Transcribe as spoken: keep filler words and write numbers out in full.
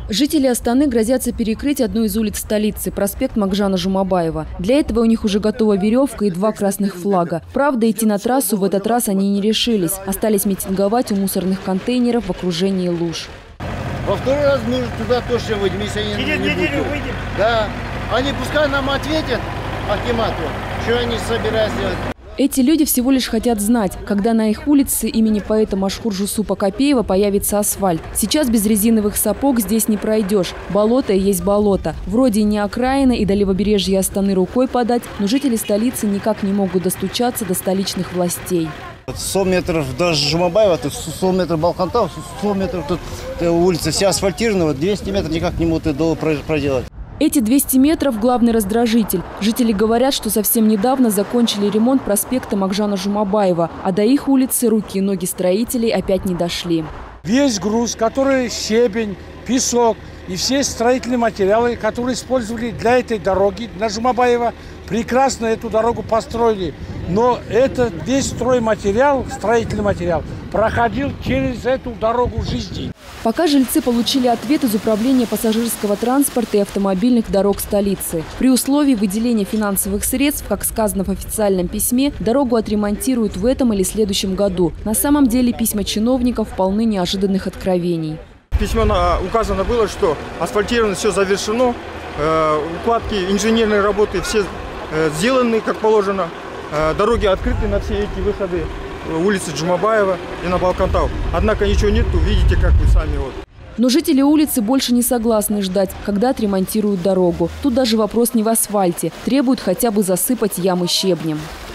Жители Астаны грозятся перекрыть одну из улиц столицы – проспект Макжана Жумабаева. Для этого у них уже готова веревка и два красных флага. Правда, идти на трассу в этот раз они не решились. Остались митинговать у мусорных контейнеров в окружении луж. Во второй раз мы туда тоже выйдем, если они Через не неделю будут. выйдем. Да. Они пускай нам ответят, Акимату, что они собираются делать. Эти люди всего лишь хотят знать, когда на их улице имени поэта Машхур Жусупа Капеева появится асфальт. Сейчас без резиновых сапог здесь не пройдешь. Болото и есть болото. Вроде и не окраина, и до левобережья Астаны рукой подать, но жители столицы никак не могут достучаться до столичных властей. сто метров до Жумабаева, тут сто метров Балкантау, сто метров тут улица вся асфальтирована, вот двести метров никак не могут проделать. Эти двести метров – главный раздражитель. Жители говорят, что совсем недавно закончили ремонт проспекта Макжана Жумабаева, а до их улицы руки и ноги строителей опять не дошли. Весь груз, который щебень, песок и все строительные материалы, которые использовали для этой дороги на Жумабаева, прекрасно эту дорогу построили. Но этот весь стройматериал, строительный материал, проходил через эту дорогу жизни. Пока жильцы получили ответ из Управления пассажирского транспорта и автомобильных дорог столицы. При условии выделения финансовых средств, как сказано в официальном письме, дорогу отремонтируют в этом или следующем году. На самом деле письма чиновников полны неожиданных откровений. В письме указано было, что асфальтировано все завершено, укладки, инженерные работы все сделаны как положено, дороги открыты на все эти выходы. Улицы Жумабаева и на Балкантау. Однако ничего нету, видите, как вы сами вот. Но жители улицы больше не согласны ждать, когда отремонтируют дорогу. Тут даже вопрос не в асфальте. Требуют хотя бы засыпать ямы щебнем.